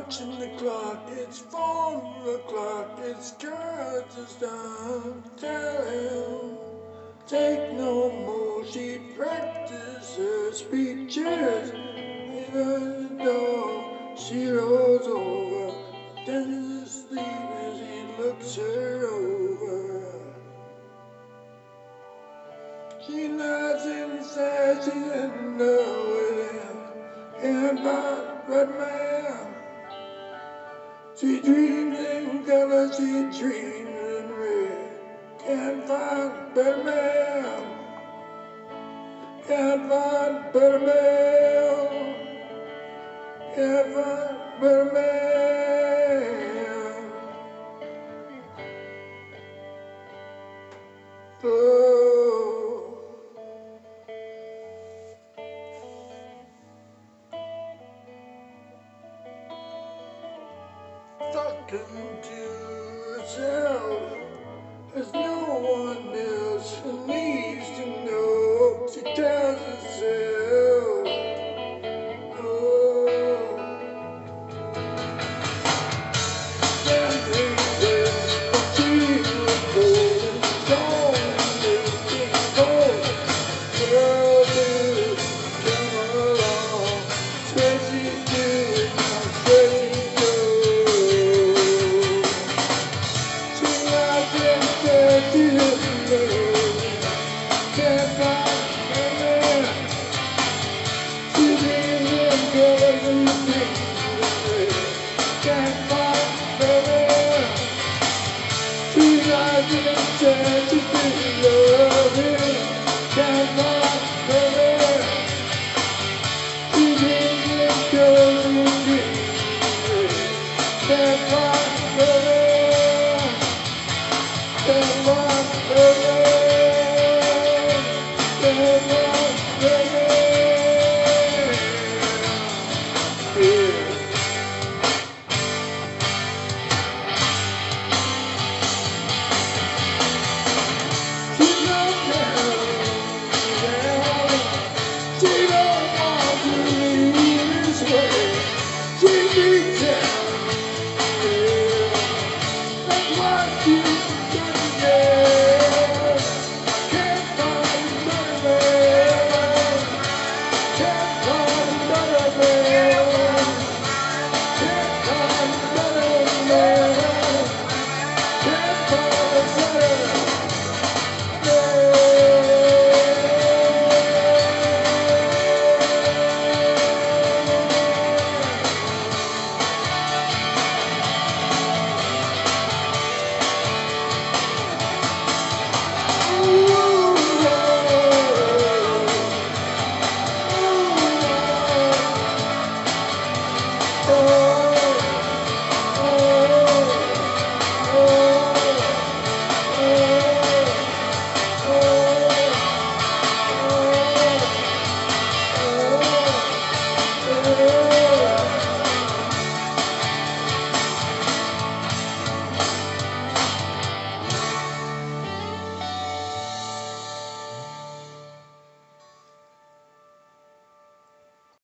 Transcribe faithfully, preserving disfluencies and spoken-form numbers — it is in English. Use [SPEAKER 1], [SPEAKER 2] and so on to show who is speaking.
[SPEAKER 1] watching the clock, it's four o'clock, it's cards is done. Tell him, take no more, she practices speeches. Even though she rolls over, then asleep as he looks her over. She lies and says she's in love with him, and but, but man, she dreams in color, she dreams in red. Can't find a better man, can't find a better man, can't find a better man. Oh. Talking to herself, there's no one else who needs to know. She tells herself, oh, then things that she was holding, don't make it cold. Girl, do come along, swear she do, I swear she
[SPEAKER 2] Yeah.